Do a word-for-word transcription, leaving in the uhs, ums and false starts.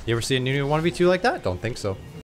You ever see a Nunu one v two like that? Don't think so.